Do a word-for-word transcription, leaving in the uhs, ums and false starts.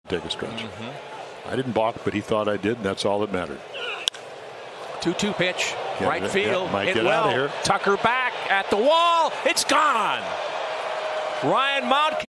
take a stretch. Mm-hmm. I didn't balk, but he thought I did, and that's all that mattered. two two pitch, Yeah, right yeah, field, might hit get well. out of here. Tucker back at the wall. It's gone. Ryan Mount.